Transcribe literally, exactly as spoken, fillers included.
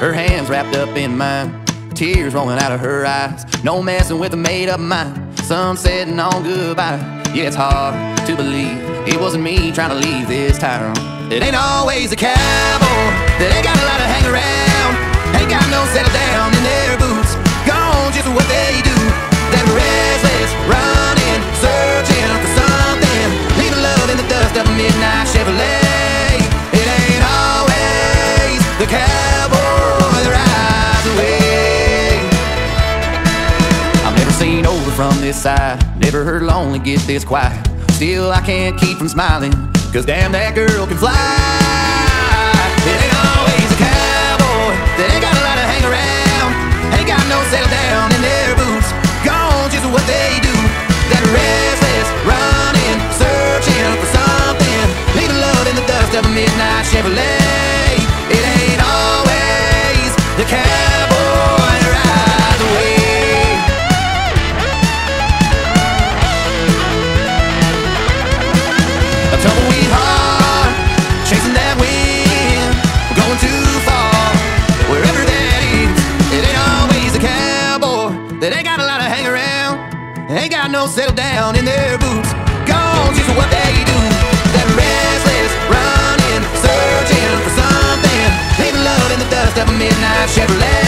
her hands wrapped up in mine, tears rolling out of her eyes. No messing with a made-up mind, sun setting on goodbye. Yeah, it's hard to believe it wasn't me trying to leave this town. It ain't always a cowboy that ain't got a lot to hang around, ain't got no settle down in their boots, gone just what they do. That restless, running, searching for something, leaving love in the dust of a midnight Chevrolet. It ain't always the cowboy that rides away. I've never seen over from this side, never heard lonely get this quiet. Still I can't keep from smiling, cause damn that girl can fly. It ain't always a cowboy that ain't got a lot to hang around, ain't got no settle down in their boots, gone just what they do. That restless, running, searching for something, leaving love in the dust of a midnight Chevrolet. It ain't always the cowboy that rides away. A tumbleweed heart, chasing that wind, going too far, wherever that is. It ain't always the cowboy that ain't got a lot to hang around, ain't got no settle down in their boots, gone just what they do. That restless, running, searching for something, leaving love in the dust of a midnight Chevrolet.